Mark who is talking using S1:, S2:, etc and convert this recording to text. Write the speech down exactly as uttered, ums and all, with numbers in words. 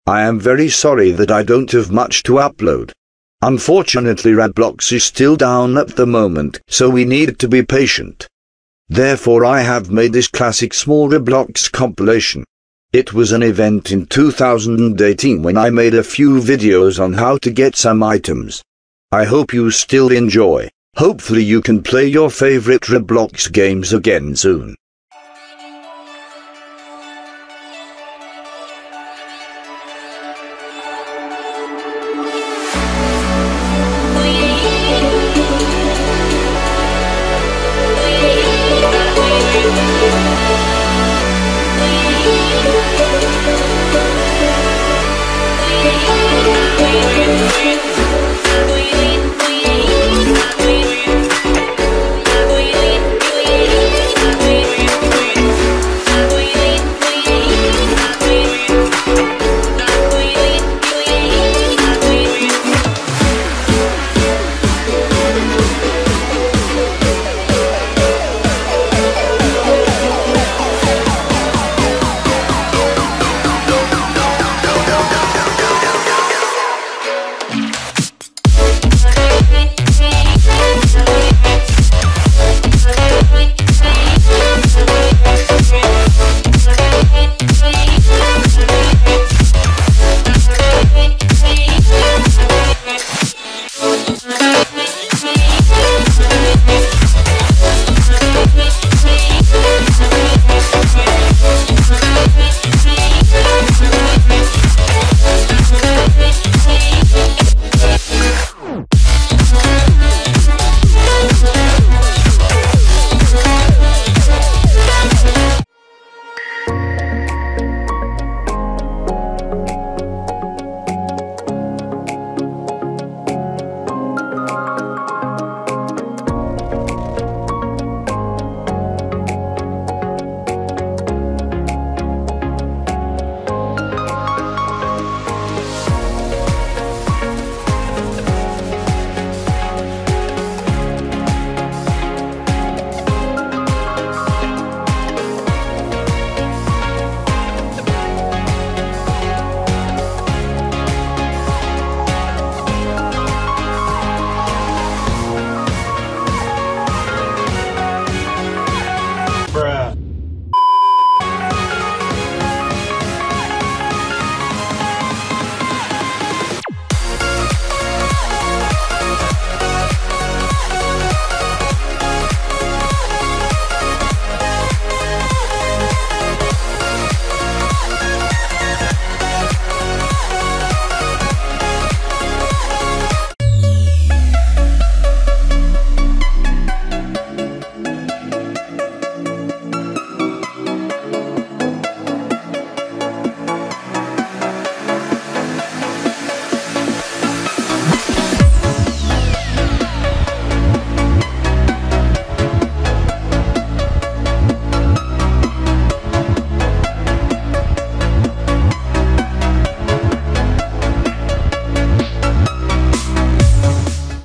S1: I am very sorry that I don't have much to upload. Unfortunately, ROBLOX is still down at the moment, so we need to be patient. Therefore I have made this classic small ROBLOX compilation. It was an event in two thousand eighteen when I made a few videos on how to get some items. I hope you still enjoy. Hopefully you can play your favorite ROBLOX games again soon.
S2: We'll be right back.